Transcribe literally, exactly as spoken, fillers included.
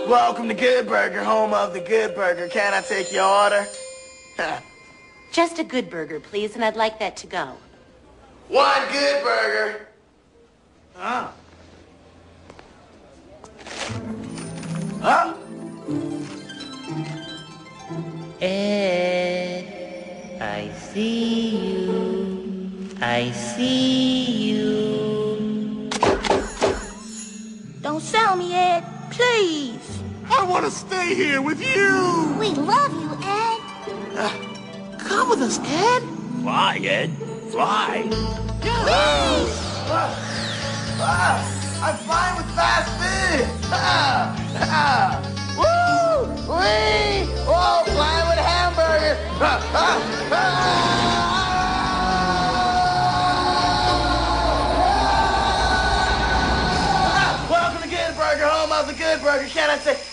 Welcome to Good Burger, home of the Good Burger. Can I take your order? Just a Good Burger, please, and I'd like that to go. One Good Burger. Huh? Huh? Ed, I see you. I see you. Don't sell me, Ed. Please. I want to stay here with you. We love you, Ed. Uh, come with us, Ed. Fly, Ed. Fly. Yeah. Ah, ah, I'm flying with fast fish. Ah, ah. Woo! Wee! Oh, flying with hamburgers. Ah, ah, ah. Welcome to Good Burger, home of the Good Burger. Can I say?